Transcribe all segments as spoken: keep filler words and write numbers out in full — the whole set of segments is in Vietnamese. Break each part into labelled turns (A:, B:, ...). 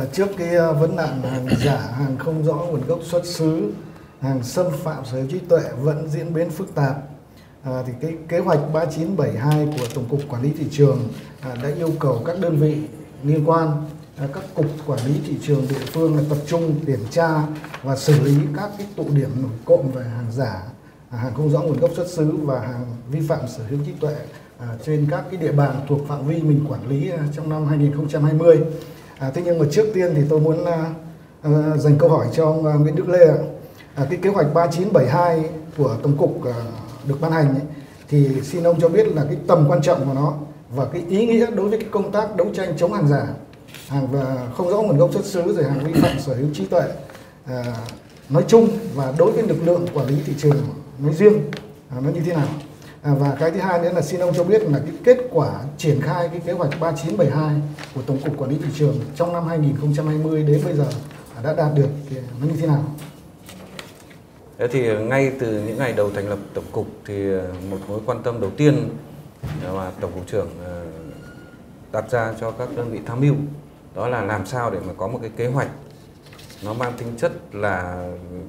A: À, trước cái vấn nạn hàng giả, hàng không rõ nguồn gốc xuất xứ, hàng xâm phạm sở hữu trí tuệ vẫn diễn biến phức tạp, à, thì cái kế hoạch ba chín bảy hai của Tổng cục Quản lý Thị trường à, đã yêu cầu các đơn vị liên quan, à, các cục quản lý thị trường địa phương là tập trung kiểm tra và xử lý các cái tụ điểm nổi cộm về hàng giả, à, hàng không rõ nguồn gốc xuất xứ và hàng vi phạm sở hữu trí tuệ à, trên các cái địa bàn thuộc phạm vi mình quản lý à, trong năm hai nghìn không trăm hai mươi. À, thế nhưng mà trước tiên thì tôi muốn à, à, dành câu hỏi cho ông à, Nguyễn Đức Lê ạ. À, cái kế hoạch ba chín bảy hai của Tổng cục à, được ban hành ấy, thì xin ông cho biết là cái tầm quan trọng của nó và cái ý nghĩa đối với cái công tác đấu tranh chống hàng giả, hàng và không rõ nguồn gốc xuất xứ, rồi hàng vi phạm sở hữu trí tuệ à, nói chung, và đối với lực lượng quản lý thị trường nói riêng à, nó như thế nào. À, và cái thứ hai nữa là xin ông cho biết là cái kết quả triển khai cái kế hoạch ba chín bảy hai của Tổng cục Quản lý Thị trường trong năm hai nghìn không trăm hai mươi đến bây giờ đã đạt được thì nó như thế nào?
B: Thế thì ngay từ những ngày đầu thành lập Tổng cục thì một mối quan tâm đầu tiên mà Tổng cục trưởng đặt ra cho các đơn vị tham mưu đó là làm sao để mà có một cái kế hoạch nó mang tính chất là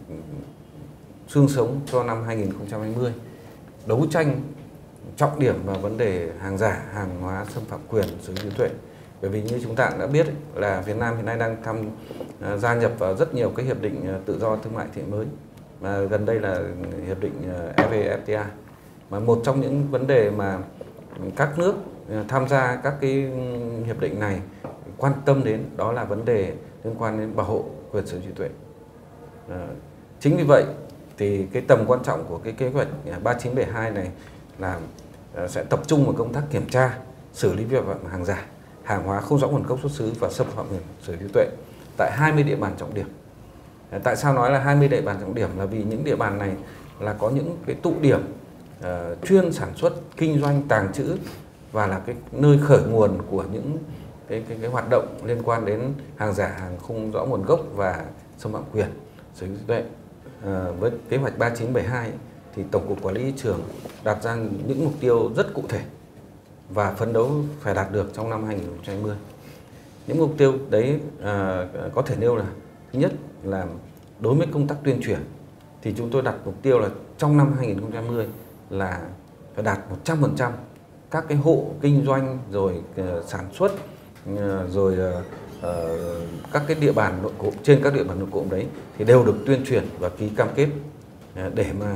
B: xương sống cho năm hai nghìn không trăm hai mươi, đấu tranh trọng điểm vào vấn đề hàng giả, hàng hóa xâm phạm quyền sở hữu trí tuệ. Bởi vì như chúng ta cũng đã biết ấy, là Việt Nam hiện nay đang tham uh, gia nhập vào rất nhiều cái hiệp định uh, tự do thương mại thế hệ mới, mà gần đây là hiệp định uh, e vê ép tê a. Mà một trong những vấn đề mà các nước uh, tham gia các cái hiệp định này quan tâm đến đó là vấn đề liên quan đến bảo hộ quyền sở hữu trí tuệ. Uh, chính vì vậy thì cái tầm quan trọng của cái kế hoạch ba chín bảy hai này là sẽ tập trung vào công tác kiểm tra, xử lý vi phạm hàng giả, hàng hóa không rõ nguồn gốc xuất xứ và xâm phạm quyền sở hữu trí tuệ tại hai mươi địa bàn trọng điểm. Tại sao nói là hai mươi địa bàn trọng điểm? Là vì những địa bàn này là có những cái tụ điểm uh, chuyên sản xuất, kinh doanh, tàng trữ và là cái nơi khởi nguồn của những cái, cái, cái hoạt động liên quan đến hàng giả, hàng không rõ nguồn gốc và xâm phạm quyền sở hữu trí tuệ. À, với kế hoạch ba chín bảy hai thì Tổng cục Quản lý Thị trường đặt ra những mục tiêu rất cụ thể và phấn đấu phải đạt được trong năm hai nghìn không trăm hai mươi. Những mục tiêu đấy à, có thể nêu là: thứ nhất là đối với công tác tuyên truyền thì chúng tôi đặt mục tiêu là trong năm hai nghìn không trăm hai mươi là phải đạt một trăm phần trăm các cái hộ kinh doanh rồi uh, sản xuất uh, rồi uh, Uh, các cái địa bàn nội cụm, trên các địa bàn nội cụm đấy thì đều được tuyên truyền và ký cam kết uh, để mà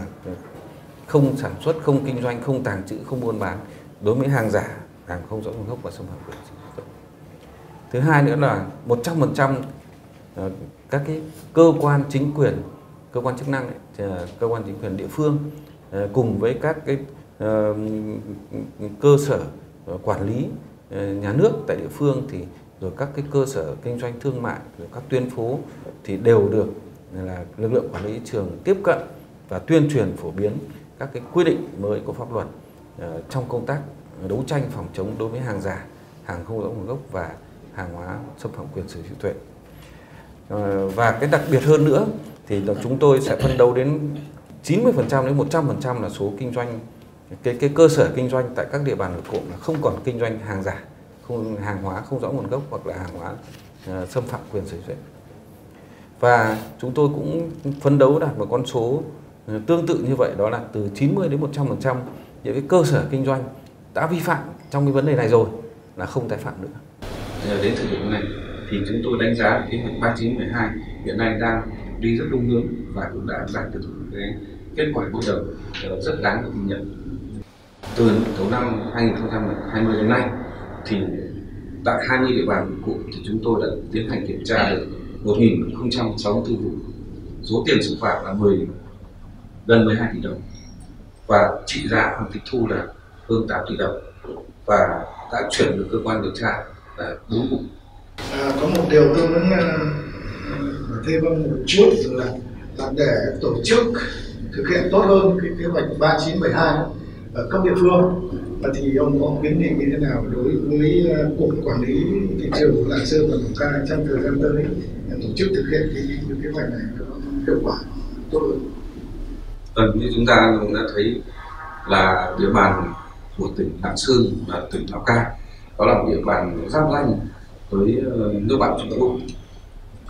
B: không sản xuất, không kinh doanh, không tàng trữ, không buôn bán đối với hàng giả, hàng không rõ nguồn gốc và xâm phạm quyền sở hữu trí tuệ. Thứ hai nữa là một trăm phần trăm uh, các cái cơ quan chính quyền, cơ quan chức năng ấy, uh, cơ quan chính quyền địa phương uh, cùng với các cái uh, cơ sở uh, quản lý uh, nhà nước tại địa phương, thì rồi các cái cơ sở kinh doanh thương mại, rồi các tuyến phố thì đều được là lực lượng quản lý thị trường tiếp cận và tuyên truyền phổ biến các cái quy định mới của pháp luật uh, trong công tác đấu tranh phòng chống đối với hàng giả, hàng không rõ nguồn gốc và hàng hóa xâm phạm quyền sở hữu trí tuệ. Uh, và cái đặc biệt hơn nữa thì là chúng tôi sẽ phấn đấu đến chín mươi phần trăm đến một trăm phần trăm là số kinh doanh, cái cái cơ sở kinh doanh tại các địa bàn nội cụm là không còn kinh doanh hàng giả, không, hàng hóa không rõ nguồn gốc hoặc là hàng hóa uh, xâm phạm quyền sở hữu trí tuệ. Và chúng tôi cũng phấn đấu đạt một con số uh, tương tự như vậy, đó là từ chín mươi đến một trăm phần trăm những cái cơ sở kinh doanh đã vi phạm trong cái vấn đề này rồi là không tái phạm nữa. Đến thời điểm này thì chúng tôi đánh giá kế hoạch ba chín bảy hai hiện nay đang đi rất đúng hướng và cũng đã đạt được cái kết quả bước đầu rất đáng được ghi nhận. Từ đầu năm hai nghìn không trăm hai mươi đến nay thì tại hai mươi địa bàn cụm thì chúng tôi đã tiến hành kiểm tra được một nghìn không trăm sáu mươi tư vụ, số tiền xử phạt là mười gần mười hai tỷ đồng và trị giá hoàn tịch thu là hơn tám tỷ đồng, và đã chuyển được cơ quan điều tra là bốn vụ.
A: À, có một điều tôi muốn uh, thêm ông một chút là, là để tổ chức thực hiện tốt hơn cái kế hoạch ba chín bảy hai ở các địa phương, thì ông có kiến nghị như thế nào đối với uh, cục quản lý thị trường của Lạng Sơn và Lào Cai trong thời gian tới tổ chức thực hiện cái, cái kế hoạch này hiệu quả tốt hơn?
B: Vâng, như chúng ta cũng đã thấy là địa bàn của tỉnh Lạng Sơn và tỉnh Lào Cai đó là một địa bàn giáp danh với nước bạn Trung Quốc,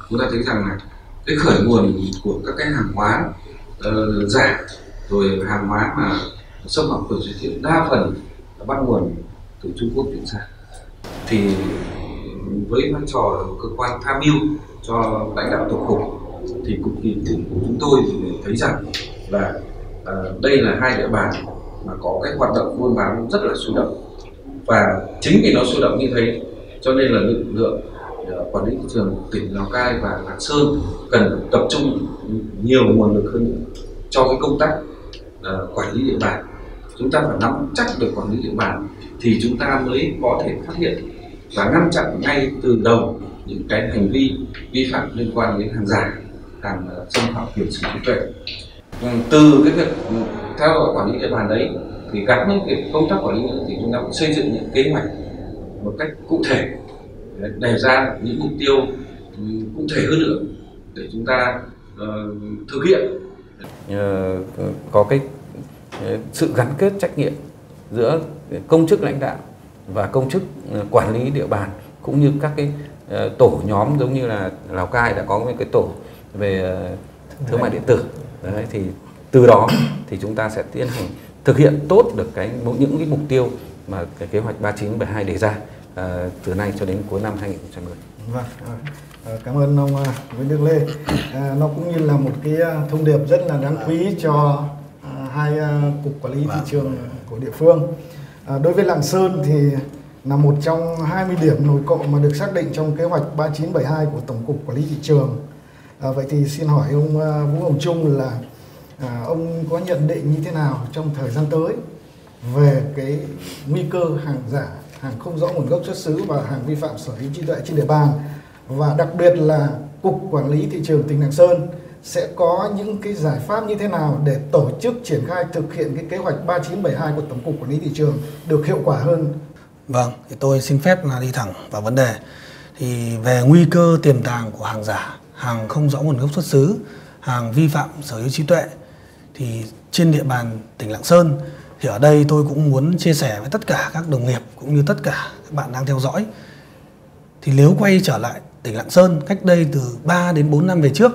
B: chúng ta thấy rằng là cái khởi nguồn của các cái hàng hóa uh, giả rồi hàng hóa mà xâm phạm quyền sở hữu đa phần là bắt nguồn từ Trung Quốc chuyển sang. Thì với vai trò cơ quan tham mưu cho lãnh đạo tổng cục thì cục kỳ tỉnh của chúng tôi thì thấy rằng là uh, đây là hai địa bàn mà có cái hoạt động buôn bán rất là sôi động, và chính vì nó sôi động như thế cho nên là lực lượng uh, quản lý thị trường tỉnh Lào Cai và Lạng Sơn cần tập trung nhiều nguồn lực hơn nữa cho cái công tác uh, quản lý địa bàn. Chúng ta phải nắm chắc được quản lý địa bàn thì chúng ta mới có thể phát hiện và ngăn chặn ngay từ đầu những cái hành vi vi phạm liên quan đến hàng giả, hàng uh, xâm phạm quyền sở hữu trí tuệ. Từ cái việc theo dõi quản lý địa bàn đấy thì gắn với việc công tác quản lý thì chúng ta cũng xây dựng những kế hoạch một cách cụ thể, đề ra những mục tiêu cụ thể hơn nữa để chúng ta uh, thực hiện. Uh, có cái uh, sự gắn kết trách nhiệm giữa công chức lãnh đạo và công chức uh, quản lý địa bàn, cũng như các cái uh, tổ nhóm giống như là Lào Cai đã có một cái tổ về uh, thương mại điện tử. Đấy, thì từ đó thì chúng ta sẽ tiến hành thực hiện tốt được cái những cái mục tiêu mà cái kế hoạch ba chín bảy hai đề ra uh, từ nay cho đến cuối năm hai nghìn không trăm mười.
A: Vâng, cảm ơn ông Nguyễn Đức Lê. À, nó cũng như là một cái thông điệp rất là đáng quý cho uh, hai uh, cục quản lý thị trường của địa phương. À, đối với Lạng Sơn thì là một trong hai mươi điểm nổi cộng mà được xác định trong kế hoạch ba chín bảy hai của Tổng cục Quản lý thị trường. À, vậy thì xin hỏi ông uh, Vũ Hồng Trung là à, ông có nhận định như thế nào trong thời gian tới về cái nguy cơ hàng giả, hàng không rõ nguồn gốc xuất xứ và hàng vi phạm sở hữu trí tuệ trên địa bàn, và đặc biệt là Cục Quản lý Thị trường tỉnh Lạng Sơn sẽ có những cái giải pháp như thế nào để tổ chức triển khai thực hiện cái kế hoạch ba chín bảy hai của Tổng cục Quản lý Thị trường được hiệu quả hơn?
C: Vâng, thì tôi xin phép là đi thẳng vào vấn đề. Thì về nguy cơ tiềm tàng của hàng giả, hàng không rõ nguồn gốc xuất xứ, hàng vi phạm sở hữu trí tuệ thì trên địa bàn tỉnh Lạng Sơn, thì ở đây tôi cũng muốn chia sẻ với tất cả các đồng nghiệp cũng như tất cả các bạn đang theo dõi. Thì nếu quay trở lại tỉnh Lạng Sơn cách đây từ ba đến bốn năm về trước,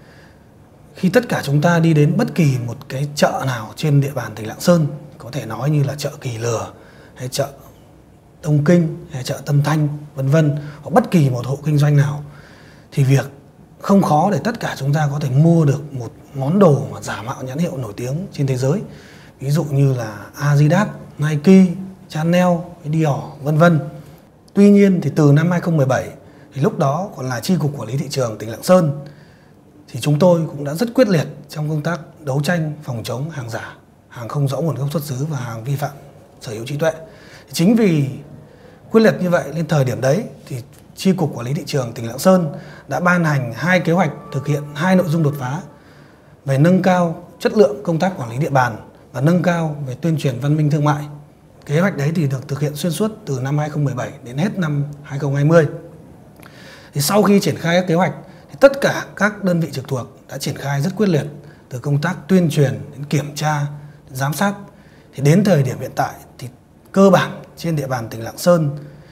C: khi tất cả chúng ta đi đến bất kỳ một cái chợ nào trên địa bàn tỉnh Lạng Sơn, có thể nói như là chợ Kỳ Lừa hay chợ Đông Kinh hay chợ Tâm Thanh vân vân, hoặc bất kỳ một hộ kinh doanh nào, thì việc không khó để tất cả chúng ta có thể mua được một món đồ mà giả mạo nhãn hiệu nổi tiếng trên thế giới, ví dụ như là Adidas, Nike, Chanel, Dior vân vân. Tuy nhiên thì từ năm hai không một bảy, thì lúc đó còn là Chi cục Quản lý Thị trường tỉnh Lạng Sơn, thì chúng tôi cũng đã rất quyết liệt trong công tác đấu tranh phòng chống hàng giả, hàng không rõ nguồn gốc xuất xứ và hàng vi phạm sở hữu trí tuệ. Chính vì quyết liệt như vậy nên thời điểm đấy thì Chi cục Quản lý Thị trường tỉnh Lạng Sơn đã ban hành hai kế hoạch thực hiện hai nội dung đột phá về nâng cao chất lượng công tác quản lý địa bàn và nâng cao về tuyên truyền văn minh thương mại. Kế hoạch đấy thì được thực hiện xuyên suốt từ năm hai không một bảy đến hết năm hai không hai không. Thì sau khi triển khai các kế hoạch thì tất cả các đơn vị trực thuộc đã triển khai rất quyết liệt, từ công tác tuyên truyền đến kiểm tra, đến giám sát. Thì đến thời điểm hiện tại thì cơ bản trên địa bàn tỉnh Lạng Sơn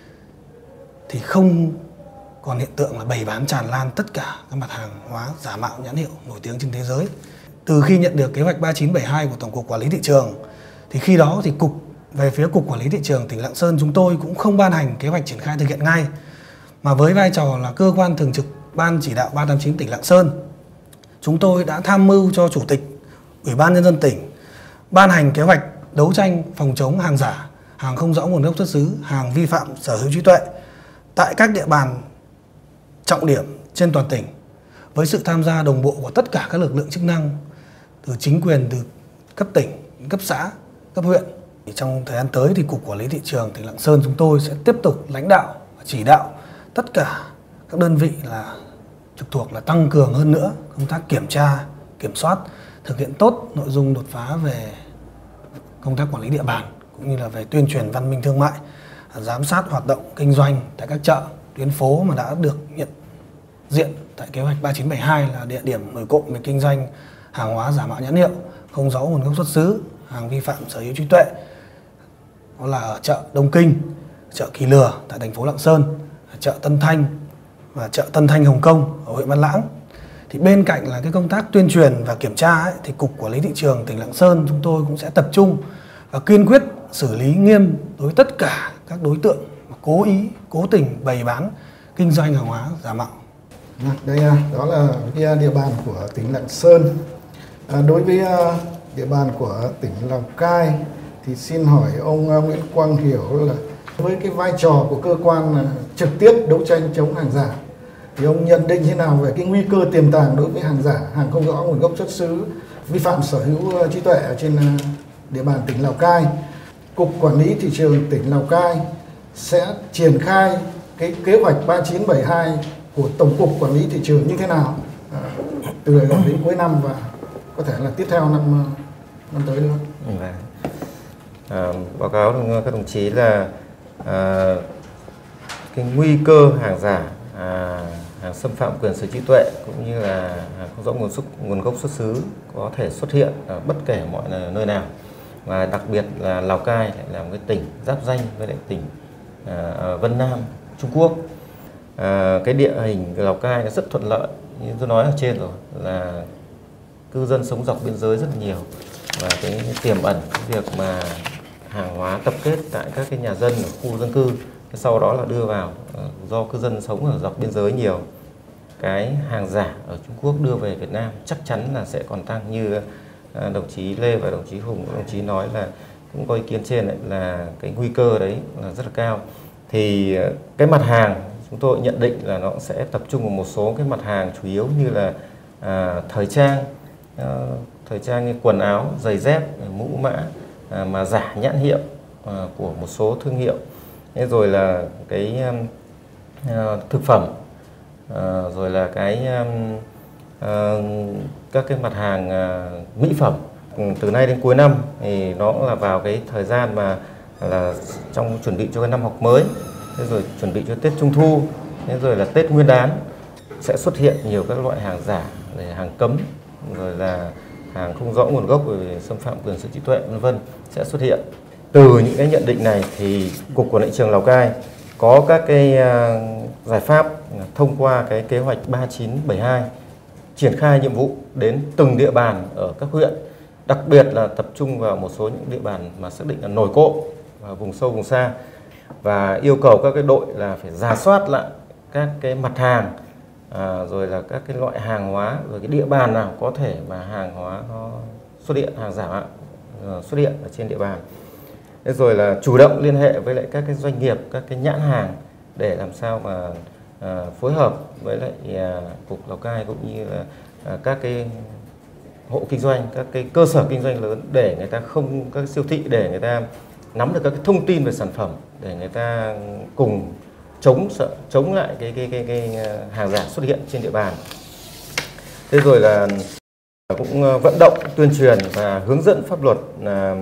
C: thì không còn hiện tượng là bày bán tràn lan tất cả các mặt hàng hóa giả mạo nhãn hiệu nổi tiếng trên thế giới. Từ khi nhận được kế hoạch ba chín bảy hai của Tổng cục Quản lý Thị trường thì khi đó thì cục về phía Cục Quản lý Thị trường tỉnh Lạng Sơn chúng tôi cũng không ban hành kế hoạch triển khai thực hiện ngay, mà với vai trò là cơ quan thường trực Ban chỉ đạo ba tám chín tỉnh Lạng Sơn, chúng tôi đã tham mưu cho Chủ tịch Ủy ban Nhân dân tỉnh ban hành kế hoạch đấu tranh phòng chống hàng giả, hàng không rõ nguồn gốc xuất xứ, hàng vi phạm sở hữu trí tuệ tại các địa bàn trọng điểm trên toàn tỉnh, với sự tham gia đồng bộ của tất cả các lực lượng chức năng, từ chính quyền từ cấp tỉnh, cấp xã, cấp huyện. Trong thời gian tới thì Cục Quản lý Thị trường tỉnh Lạng Sơn chúng tôi sẽ tiếp tục lãnh đạo và chỉ đạo tất cả các đơn vị là trực thuộc là tăng cường hơn nữa công tác kiểm tra, kiểm soát, thực hiện tốt nội dung đột phá về công tác quản lý địa bàn cũng như là về tuyên truyền văn minh thương mại, giám sát hoạt động kinh doanh tại các chợ, tuyến phố mà đã được nhận diện tại kế hoạch ba chín bảy hai là địa điểm nổi cộng về kinh doanh hàng hóa giả mạo nhãn hiệu, không rõ nguồn gốc xuất xứ, hàng vi phạm sở hữu trí tuệ. Đó là ở chợ Đông Kinh, chợ Kỳ Lừa tại thành phố Lạng Sơn, chợ Tân Thanh, và chợ Tân Thanh Hồng Kông ở huyện Văn Lãng. Thì bên cạnh là cái công tác tuyên truyền và kiểm tra ấy, thì Cục Quản lý Thị trường tỉnh Lạng Sơn chúng tôi cũng sẽ tập trung và kiên quyết xử lý nghiêm đối với tất cả các đối tượng cố ý, cố tình bày bán, kinh doanh hàng hóa giả mạo.
A: Đây đó là cái địa bàn của tỉnh Lạng Sơn. À, đối với địa bàn của tỉnh Lào Cai thì xin hỏi ông Nguyễn Quang Hiểu là với cái vai trò của cơ quan trực tiếp đấu tranh chống hàng giả thì ông nhận định thế nào về cái nguy cơ tiềm tàng đối với hàng giả, hàng không rõ nguồn gốc xuất xứ, vi phạm sở hữu trí tuệ ở trên địa bàn tỉnh Lào Cai? Cục Quản lý Thị trường tỉnh Lào Cai sẽ triển khai cái kế hoạch ba chín bảy hai của Tổng cục Quản lý Thị trường như thế nào à, từ đến cuối năm và có thể là tiếp theo năm năm tới nữa?
D: À, báo cáo các đồng chí là à, cái nguy cơ hàng giả, à, hàng xâm phạm quyền sở hữu trí tuệ cũng như là hàng không rõ nguồn xuất nguồn gốc xuất xứ có thể xuất hiện ở bất kể mọi nơi nào, và đặc biệt là Lào Cai lại là một cái tỉnh giáp danh với lại tỉnh à, Vân Nam Trung Quốc. À, cái địa hình Lào Cai rất thuận lợi như tôi nói ở trên rồi, là cư dân sống dọc biên giới rất nhiều, và cái tiềm ẩn cái việc mà hàng hóa tập kết tại các cái nhà dân ở khu dân cư, sau đó là đưa vào, do cư dân sống ở dọc biên giới nhiều, cái hàng giả ở Trung Quốc đưa về Việt Nam chắc chắn là sẽ còn tăng. Như đồng chí Lê và đồng chí Hùng, đồng chí nói là cũng có ý kiến trên đấy, là cái nguy cơ đấy là rất là cao. Thì cái mặt hàng chúng tôi nhận định là nó sẽ tập trung vào một số cái mặt hàng chủ yếu như là à, thời trang, à, thời trang như quần áo, giày dép, mũ mã à, mà giả nhãn hiệu à, của một số thương hiệu. Thế rồi là cái à, thực phẩm, à, rồi là cái à, các cái mặt hàng à, mỹ phẩm. Từ nay đến cuối năm thì nó là vào cái thời gian mà là trong chuẩn bị cho cái năm học mới, thế rồi chuẩn bị cho Tết Trung Thu, thế rồi là Tết Nguyên đán, sẽ xuất hiện nhiều các loại hàng giả, hàng cấm, rồi là hàng không rõ nguồn gốc về xâm phạm quyền sở hữu trí tuệ vân vân sẽ xuất hiện. Từ những cái nhận định này thì Cục Quản lý Thị trường Lào Cai có các cái giải pháp thông qua cái kế hoạch ba chín bảy hai triển khai nhiệm vụ đến từng địa bàn ở các huyện, đặc biệt là tập trung vào một số những địa bàn mà xác định là nổi cộm và vùng sâu vùng xa, và yêu cầu các cái đội là phải rà soát lại các cái mặt hàng, à, rồi là các cái loại hàng hóa, rồi cái địa bàn nào có thể mà hàng hóa nó xuất hiện, hàng giả mạo xuất hiện ở trên địa bàn. Thế rồi là chủ động liên hệ với lại các cái doanh nghiệp, các cái nhãn hàng để làm sao mà à, phối hợp với lại à, Cục Lào Cai cũng như là à, các cái hộ kinh doanh, các cái cơ sở kinh doanh lớn, để người ta không, các siêu thị, để người ta nắm được các cái thông tin về sản phẩm, để người ta cùng chống sợ chống lại cái cái cái, cái hàng giả xuất hiện trên địa bàn. Thế rồi là cũng vận động tuyên truyền và hướng dẫn pháp luật là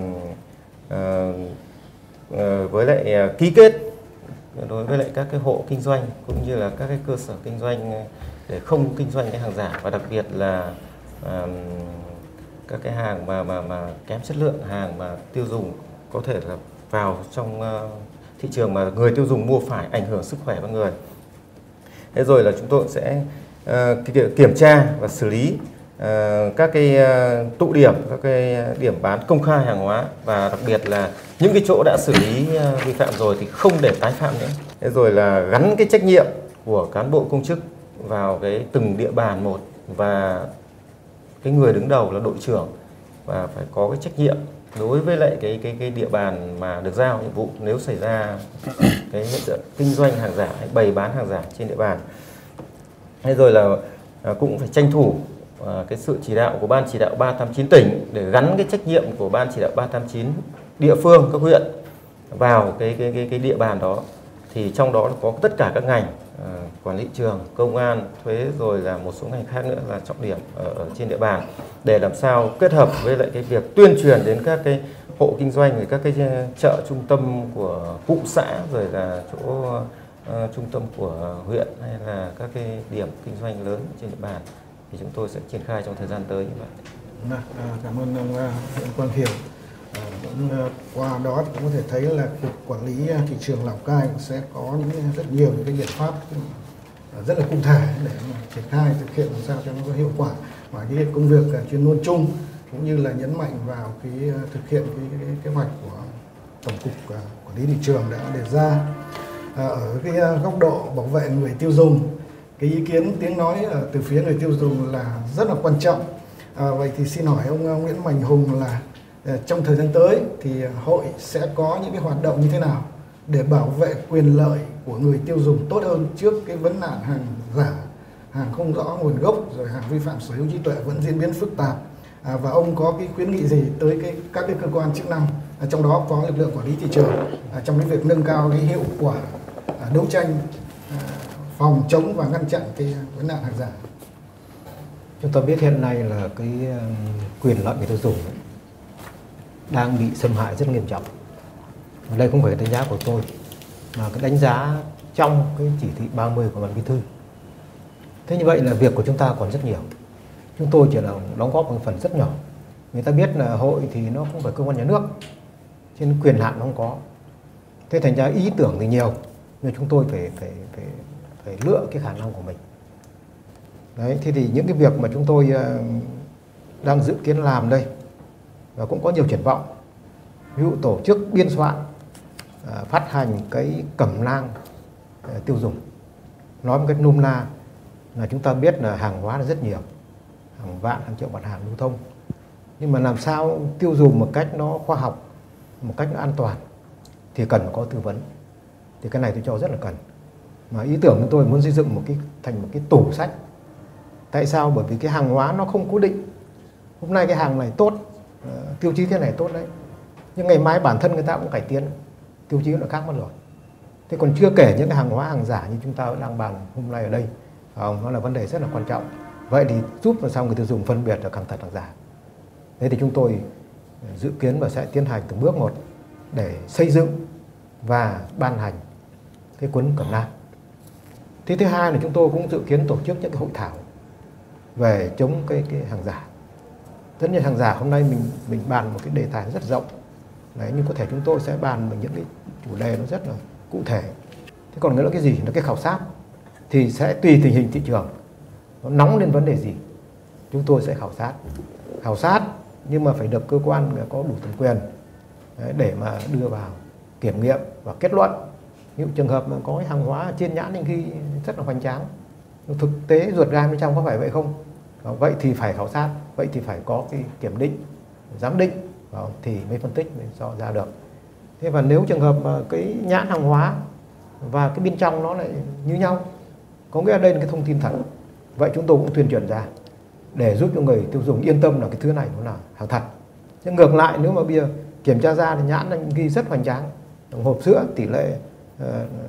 D: uh, uh, với lại uh, ký kết đối với lại các cái hộ kinh doanh cũng như là các cái cơ sở kinh doanh để không kinh doanh cái hàng giả, và đặc biệt là uh, các cái hàng mà mà mà kém chất lượng, hàng mà tiêu dùng có thể là vào trong uh, thị trường mà người tiêu dùng mua phải, ảnh hưởng sức khỏe con người. Thế rồi là chúng tôi sẽ uh, kiểm tra và xử lý uh, các cái uh, tụ điểm, các cái điểm bán công khai hàng hóa, và đặc biệt là những cái chỗ đã xử lý uh, vi phạm rồi thì không để tái phạm nữa. Thế rồi là gắn cái trách nhiệm của cán bộ công chức vào cái từng địa bàn một, và cái người đứng đầu là đội trưởng và phải có cái trách nhiệm đối với lại cái cái cái địa bàn mà được giao nhiệm vụ nếu xảy ra cái hiện tượng kinh doanh hàng giả hay bày bán hàng giả trên địa bàn. Thế rồi là cũng phải tranh thủ cái sự chỉ đạo của Ban chỉ đạo ba tám chín tỉnh để gắn cái trách nhiệm của Ban chỉ đạo ba tám chín địa phương, các huyện vào cái cái cái cái địa bàn đó. Thì trong đó có tất cả các ngành, quản lý thị trường, công an, thuế, rồi là một số ngành khác nữa là trọng điểm ở, ở trên địa bàn, để làm sao kết hợp với lại cái việc tuyên truyền đến các cái hộ kinh doanh, rồi các cái chợ trung tâm của cụm xã, rồi là chỗ uh, trung tâm của huyện, hay là các cái điểm kinh doanh lớn trên địa bàn, thì chúng tôi sẽ triển khai trong thời gian tới như vậy.
A: Cảm ơn ông Nguyễn Quang Hiểu. À, cũng, uh, qua đó cũng có thể thấy là Cục Quản lý Thị trường Lào Cai sẽ có những rất nhiều những cái biện pháp rất là cụ thể để mà triển khai thực hiện làm sao cho nó có hiệu quả, và cái công việc chuyên môn chung cũng như là nhấn mạnh vào cái thực hiện cái, cái kế hoạch của Tổng cục Quản lý thị trường đã đề ra. À, ở cái góc độ bảo vệ người tiêu dùng, cái ý kiến tiếng nói từ phía người tiêu dùng là rất là quan trọng. À, vậy thì xin hỏi ông Nguyễn Mạnh Hùng là trong thời gian tới thì hội sẽ có những cái hoạt động như thế nào để bảo vệ quyền lợi của người tiêu dùng tốt hơn trước cái vấn nạn hàng giả, hàng không rõ nguồn gốc, rồi hàng vi phạm sở hữu trí tuệ vẫn diễn biến phức tạp, à, và ông có cái khuyến nghị gì tới cái các cái cơ quan chức năng, à, trong đó có lực lượng quản lý thị trường, à, trong cái việc nâng cao cái hiệu quả à, đấu tranh, à, phòng chống và ngăn chặn cái vấn nạn hàng giả?
E: Chúng ta biết hiện nay là cái quyền lợi người tiêu dùng đang bị xâm hại rất nghiêm trọng. Đây không phải đánh giá của tôi, mà cái đánh giá trong cái chỉ thị ba mươi của Ban Bí thư. Thế như vậy là việc của chúng ta còn rất nhiều. Chúng tôi chỉ là đóng góp một phần rất nhỏ. Người ta biết là hội thì nó không phải cơ quan nhà nước, cho nên quyền hạn nó không có. Thế thành ra ý tưởng thì nhiều, nhưng chúng tôi phải phải phải phải lựa cái khả năng của mình. Đấy, thế thì những cái việc mà chúng tôi uh, đang dự kiến làm đây và cũng có nhiều triển vọng. Ví dụ tổ chức biên soạn, uh, phát hành cái cẩm nang uh, tiêu dùng. Nói một cách nôm na là chúng ta biết là hàng hóa là rất nhiều, hàng vạn, hàng triệu mặt hàng lưu thông. Nhưng mà làm sao tiêu dùng một cách nó khoa học, một cách nó an toàn thì cần có tư vấn. Thì cái này tôi cho rất là cần. Mà ý tưởng của tôi muốn xây dựng một cái thành một cái tủ sách. Tại sao? Bởi vì cái hàng hóa nó không cố định. Hôm nay cái hàng này tốt, uh, tiêu chí thế này tốt đấy, nhưng ngày mai bản thân người ta cũng cải tiến, tiêu chí nó khác mất rồi. Thế còn chưa kể những cái hàng hóa, hàng giả như chúng ta đang bàn hôm nay ở đây, uh, nó là vấn đề rất là quan trọng. Vậy thì giúp làm sao người tiêu dùng phân biệt được hàng thật hàng giả. Thế thì chúng tôi dự kiến và sẽ tiến hành từng bước một để xây dựng và ban hành cái cuốn cẩm nang. Thế thứ hai là chúng tôi cũng dự kiến tổ chức những cái hội thảo về chống cái, cái hàng giả. Tất nhiên hàng giả hôm nay mình mình bàn một cái đề tài rất rộng. Đấy, nhưng có thể chúng tôi sẽ bàn về những cái chủ đề nó rất là cụ thể. Thế còn nữa là cái gì? Là cái khảo sát. Thì sẽ tùy tình hình thị trường, nó nóng lên vấn đề gì, chúng tôi sẽ khảo sát. Khảo sát nhưng mà phải được cơ quan có đủ thẩm quyền để mà đưa vào kiểm nghiệm và kết luận. Ví dụ trường hợp mà có cái hàng hóa trên nhãn anh ghi rất là hoành tráng, thực tế ruột gan bên trong có phải vậy không? Vậy thì phải khảo sát, vậy thì phải có cái kiểm định, giám định thì mới phân tích, mới dò ra được. Thế và nếu trường hợp mà cái nhãn hàng hóa và cái bên trong nó lại như nhau, có nghĩa là đây là cái thông tin thật, vậy chúng tôi cũng tuyên truyền ra để giúp cho người tiêu dùng yên tâm là cái thứ này nó là hàng thật. Nhưng ngược lại nếu mà bây giờ kiểm tra ra thì nhãn anh ghi rất hoành tráng, hộp sữa tỷ lệ uh,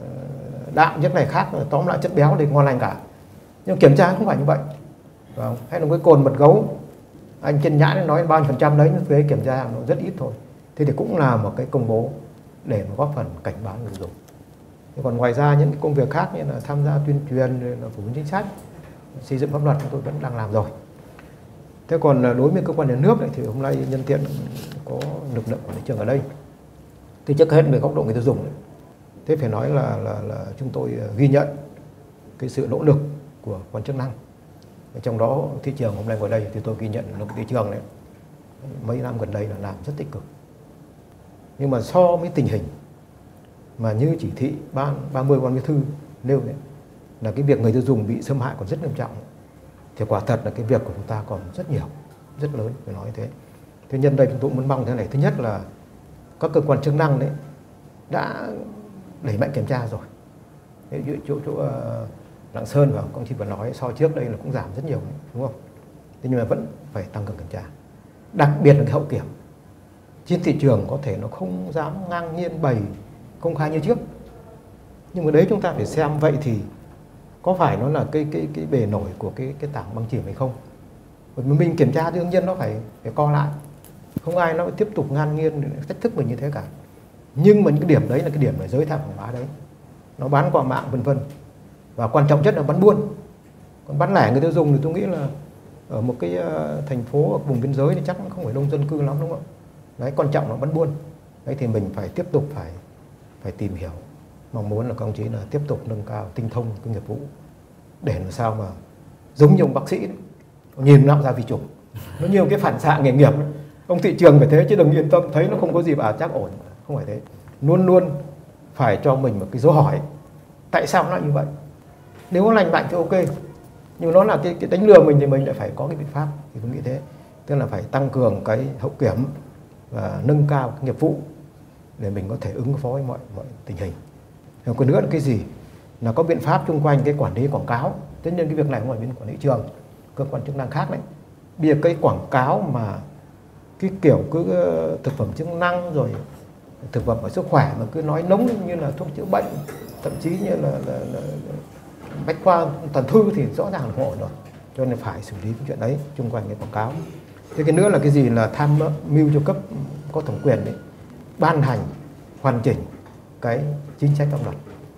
E: đạm chất này khác, tóm lại chất béo thì ngon lành cả, nhưng kiểm tra không phải như vậy. Vâng. Hay là cái cồn mật gấu anh trên nhãn nói bao nhiêu phần trăm đấy, nhưng thuế kiểm tra nó rất ít thôi. Thế thì cũng là một cái công bố để mà góp phần cảnh báo người dùng. Thế còn ngoài ra những cái công việc khác như là tham gia tuyên truyền, là phổ biến chính sách, xây dựng pháp luật chúng tôi vẫn đang làm rồi. Thế còn đối với cơ quan nhà nước này, thì hôm nay nhân tiện có lực lượng quản lý thị trường ở đây. Thì trước hết về góc độ người tiêu dùng ấy, thế phải nói là, là, là chúng tôi ghi nhận cái sự nỗ lực của quan chức năng. Trong đó thị trường hôm nay ngồi đây thì tôi ghi nhận là thị trường đấy mấy năm gần đây là làm rất tích cực. Nhưng mà so với tình hình mà như chỉ thị ba mươi Ban Bí thư nêu đấy, là cái việc người tiêu dùng bị xâm hại còn rất nghiêm trọng, thì quả thật là cái việc của chúng ta còn rất nhiều, rất lớn, phải nói như thế. Thế nhân đây chúng tôi muốn mong thế này. Thứ nhất là các cơ quan chức năng đấy đã đẩy mạnh kiểm tra rồi. Ví dụ chỗ, chỗ uh, Lạng Sơn và công ty vừa nói so trước đây là cũng giảm rất nhiều đấy, đúng không? Thế nhưng mà vẫn phải tăng cường kiểm tra. Đặc biệt là cái hậu kiểm. Trên thị trường có thể nó không dám ngang nhiên bày công khai như trước. Nhưng mà đấy chúng ta phải xem vậy thì có phải nó là cái cái cái bề nổi của cái cái tảng băng chìm hay không? Bởi vì mình kiểm tra thì đương nhiên nó phải phải co lại. Không ai nó tiếp tục ngang nhiên thách thức mình như thế cả. Nhưng mà những cái điểm đấy là cái điểm về giới hạn hàng hóa đấy. Nó bán qua mạng vân vân. Và quan trọng nhất là bán buôn. Còn bán lẻ người tiêu dùng thì tôi nghĩ là ở một cái uh, thành phố ở vùng biên giới thì chắc không phải đông dân cư lắm, đúng không ạ? Đấy, quan trọng là bán buôn. Đấy thì mình phải tiếp tục phải phải tìm hiểu. Mong muốn là các ông chí là tiếp tục nâng cao tinh thông cái nghiệp vụ để làm sao mà giống như ông bác sĩ đấy, nhìn nặng ra vi trùng, nó nhiều cái phản xạ nghề nghiệp đấy. Ông thị trường phải thế chứ đừng yên tâm thấy nó không có gì à chắc ổn, không phải thế, luôn luôn phải cho mình một cái dấu hỏi tại sao nó lại như vậy. Nếu nó lành mạnh thì ok, nhưng nó là cái, cái đánh lừa mình thì mình lại phải có cái biện pháp, thì tôi nghĩ thế. Tức là phải tăng cường cái hậu kiểm và nâng cao cái nghiệp vụ để mình có thể ứng phó với mọi mọi tình hình. Còn còn nữa là cái gì là có biện pháp chung quanh cái quản lý quảng cáo. Tất nhiên cái việc này không phải bên quản lý trường, cơ quan chức năng khác đấy. Bây giờ cái quảng cáo mà cái kiểu cứ thực phẩm chức năng rồi thực phẩm của sức khỏe mà cứ nói nóng như là thuốc chữa bệnh, thậm chí như là, là, là, là bách khoa toàn thư thì rõ ràng là không ổn rồi. Cho nên phải xử lý cái chuyện đấy chung quanh cái quảng cáo. Thế cái nữa là cái gì là tham mưu cho cấp có thẩm quyền đấy ban hành hoàn chỉnh cái chính sách pháp luật,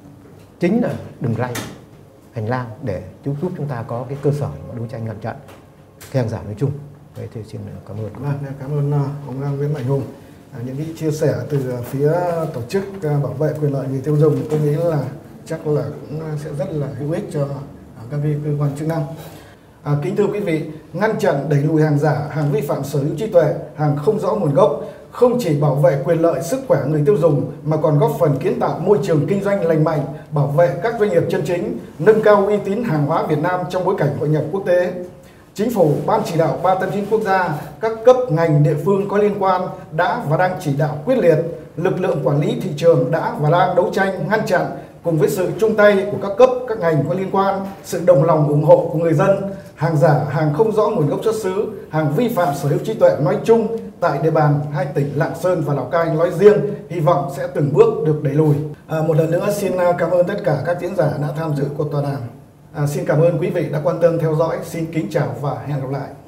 E: chính là đừng ray hành lang để giúp giúp chúng ta có cái cơ sở đấu tranh ngăn chặn cái hàng giả nói chung. Vậy thì xin cảm ơn.
A: Vâng, cảm ơn ông Nguyễn Mạnh Hùng. À, những cái chia sẻ từ phía tổ chức bảo vệ quyền lợi người tiêu dùng tôi nghĩ là chắc là cũng sẽ rất là hữu ích cho các cơ quan chức năng. À, kính thưa quý vị, ngăn chặn đẩy lùi hàng giả, hàng vi phạm sở hữu trí tuệ, hàng không rõ nguồn gốc không chỉ bảo vệ quyền lợi sức khỏe người tiêu dùng mà còn góp phần kiến tạo môi trường kinh doanh lành mạnh, bảo vệ các doanh nghiệp chân chính, nâng cao uy tín hàng hóa Việt Nam trong bối cảnh hội nhập quốc tế. Chính phủ, Ban chỉ đạo ba tám chín quốc gia, các cấp ngành địa phương có liên quan đã và đang chỉ đạo quyết liệt, lực lượng quản lý thị trường đã và đang đấu tranh ngăn chặn cùng với sự chung tay của các cấp, các ngành có liên quan, sự đồng lòng ủng hộ của người dân, hàng giả, hàng không rõ nguồn gốc xuất xứ, hàng vi phạm sở hữu trí tuệ nói chung tại địa bàn hai tỉnh Lạng Sơn và Lào Cai nói riêng, hy vọng sẽ từng bước được đẩy lùi. À, một lần nữa xin cảm ơn tất cả các diễn giả đã tham dự cuộc tọa đàm. À, xin cảm ơn quý vị đã quan tâm theo dõi, xin kính chào và hẹn gặp lại.